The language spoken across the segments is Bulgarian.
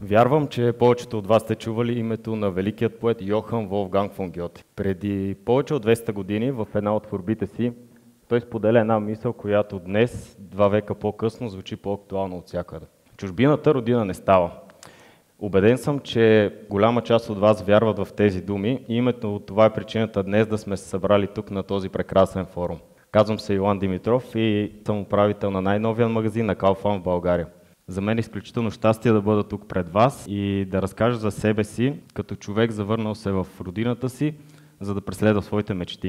Вярвам, че повечето от вас сте чували името на великият поет Йохан Волфганг фон Гьоте. Преди повече от 200 години в една от творбите си той споделя една мисъл, която днес, 2 века по-късно, звучи по-актуално от всякъде. Чужбината родина не става. Убеден съм, че голяма част от вас вярват в тези думи и именно това е причината днес да сме се събрали тук на този прекрасен форум. Казвам се Йоан Димитров и съм управител на най-новия магазин на Kaufland в България. За мен е изключително щастие да бъда тук пред вас и да разкажа за себе си, като човек завърнал се в родината си, за да преследва своите мечти.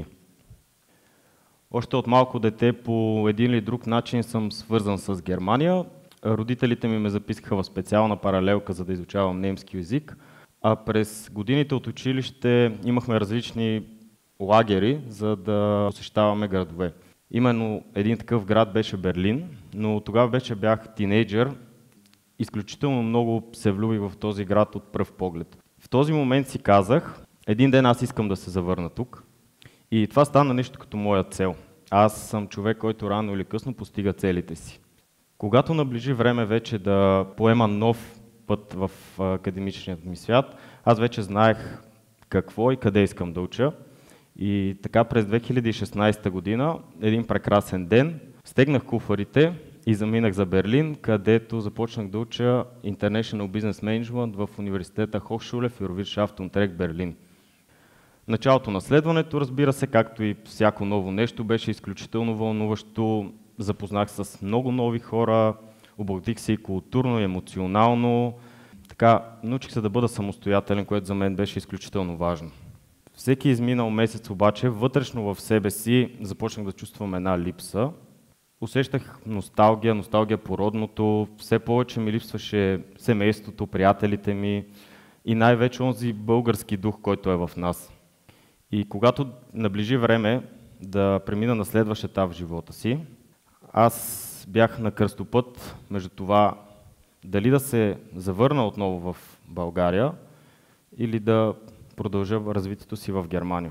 Още от малко дете по един или друг начин съм свързан с Германия. Родителите ми ме записаха в специална паралелка, за да изучавам немски език, а през годините от училище имахме различни лагери, за да посещаваме градове. Именно един такъв град беше Берлин, но тогава вече бях тинейджър. Изключително много се влюбих в този град от пръв поглед. В този момент си казах, един ден аз искам да се завърна тук и това стана нещо като моя цел. Аз съм човек, който рано или късно постига целите си. Когато наближи време вече да поема нов път в академичният ми свят, аз вече знаех какво и къде искам да уча. И така през 2016 година, един прекрасен ден, стегнах куфарите и заминах за Берлин, където започнах да уча International Business Management в университета Hochschule für Wirtschaft und Recht Берлин. Началото на следването, разбира се, както и всяко ново нещо, беше изключително вълнуващо. Запознах с много нови хора, обогатих се и културно, и емоционално. Така, научих се да бъда самостоятелен, което за мен беше изключително важно. Всеки изминал месец обаче, вътрешно в себе си започнах да чувствам една липса. Усещах носталгия по родното, все повече ми липсваше семейството, приятелите ми и най-вече онзи български дух, който е в нас. И когато наближи време да премина на следващ етап в живота си, аз бях на кръстопът между това дали да се завърна отново в България или да продължа развитието си в Германия.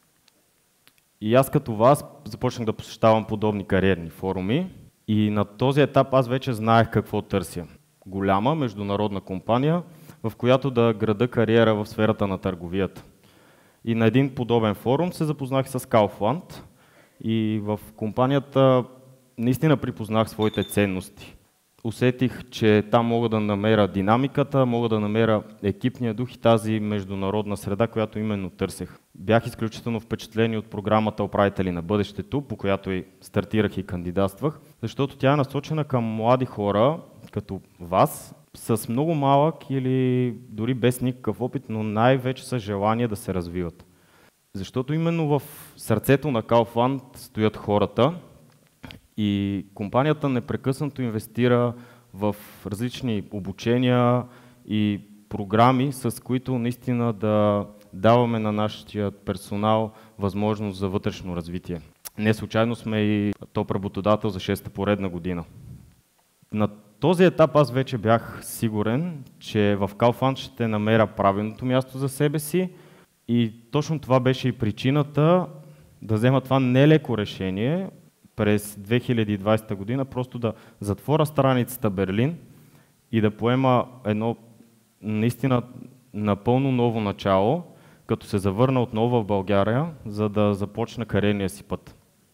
И аз като вас започнах да посещавам подобни кариерни форуми и на този етап аз вече знаех какво търся. Голяма международна компания, в която да града кариера в сферата на търговията. И на един подобен форум се запознах с Kaufland и в компанията наистина припознах своите ценности. Усетих, че там мога да намеря динамиката, мога да намеря екипния дух и тази международна среда, която именно търсех. Бях изключително впечатлен от програмата Управители на бъдещето, по която и стартирах и кандидатствах, защото тя е насочена към млади хора, като вас, с много малък или дори без никакъв опит, но най-вече с желание да се развиват. Защото именно в сърцето на Kaufland стоят хората, и компанията непрекъснато инвестира в различни обучения и програми, с които наистина да даваме на нашия персонал възможност за вътрешно развитие. Не случайно сме и топ работодател за 6-та поредна година. На този етап аз вече бях сигурен, че в Kaufland ще намеря правилното място за себе си и точно това беше и причината да взема това нелеко решение през 2020 година, просто да затворя страницата Берлин и да поема едно наистина напълно ново начало, като се завърна отново в България, за да започна кариерния си път.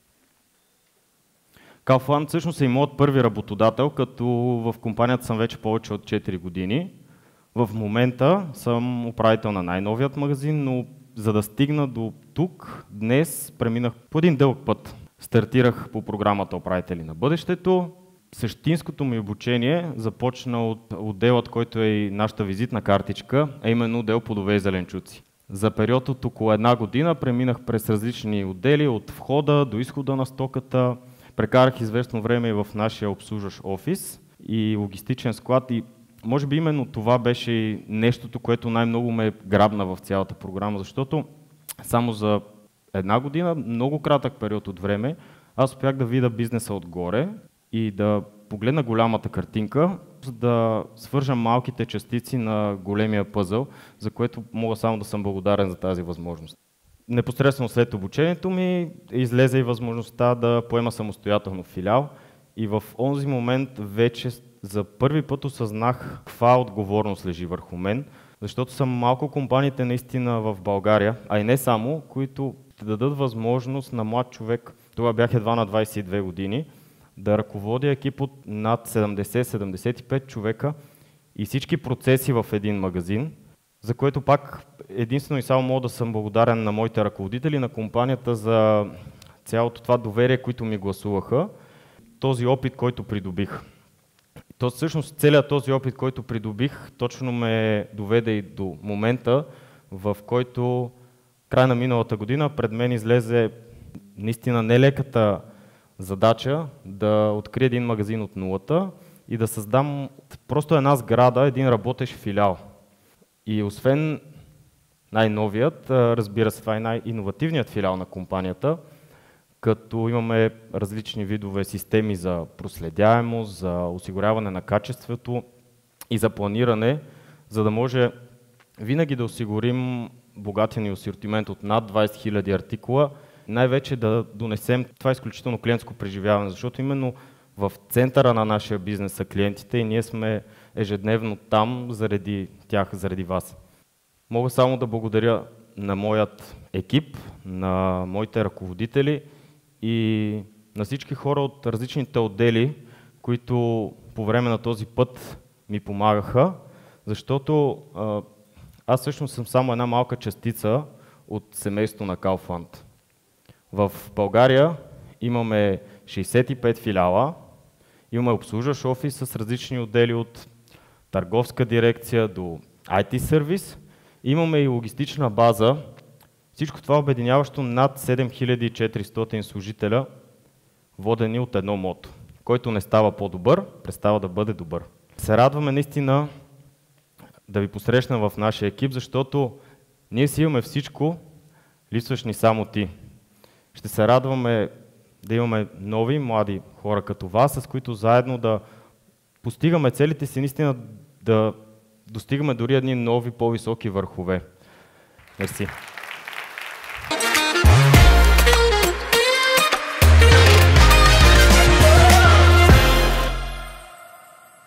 Kaufland всъщност е и моят първи работодател, като в компанията съм вече повече от 4 години. В момента съм управител на най-новият магазин, но за да стигна до тук, днес преминах по един дълъг път. Стартирах по програмата Управители на бъдещето. Същинското ми обучение започна от отделът, който е и нашата визитна картичка, а именно отдел плодове и зеленчуци. За период от около 1 година преминах през различни отдели, от входа до изхода на стоката. Прекарах известно време и в нашия обслужващ офис и логистичен склад и може би именно това беше и нещото, което най-много ме грабна в цялата програма, защото само за 1 година, много кратък период от време, аз успях да видя бизнеса отгоре и да погледна голямата картинка, за да свържа малките частици на големия пъзъл, за което мога само да съм благодарен за тази възможност. Непосредствено след обучението ми излезе и възможността да поема самостоятелно филиал и в онзи момент вече за първи път осъзнах каква отговорност лежи върху мен, защото са малко компаниите наистина в България, а и не само, които ще дадат възможност на млад човек, това бях едва на 22 години, да ръководи екип от над 70-75 човека и всички процеси в един магазин, за което пак единствено и само мога да съм благодарен на моите ръководители, на компанията за цялото това доверие, които ми гласуваха, този опит, който придобих. То всъщност целият този опит, който придобих, точно ме доведе и до момента, в който край на миналата година пред мен излезе наистина нелеката задача да открия един магазин от нулата и да създам просто една сграда, един работещ филиал. И освен най-новият, разбира се, това е най-иновативният филиал на компанията, като имаме различни видове системи за проследяемост, за осигуряване на качеството и за планиране, за да може винаги да осигурим богатия ни асортимент от над 20 000 артикула, най-вече да донесем това изключително клиентско преживяване, защото именно в центъра на нашия бизнес са клиентите и ние сме ежедневно там заради тях, заради вас. Мога само да благодаря на моят екип, на моите ръководители и на всички хора от различните отдели, които по време на този път ми помагаха, защото аз всъщност съм само една малка частица от семейството на Kaufland. В България имаме 65 филиала, имаме обслужващ офис с различни отдели от търговска дирекция до IT сервис. Имаме и логистична база, всичко това обединяващо над 7400 служителя, водени от едно мото, който не става по-добър, престава да бъде добър. Се радваме наистина да ви посрещнем в нашия екип, защото ние си имаме всичко, липсваш ни само ти. Ще се радваме да имаме нови, млади хора като вас, с които заедно да постигаме целите си, наистина да достигаме дори едни нови, по-високи върхове. Мерси.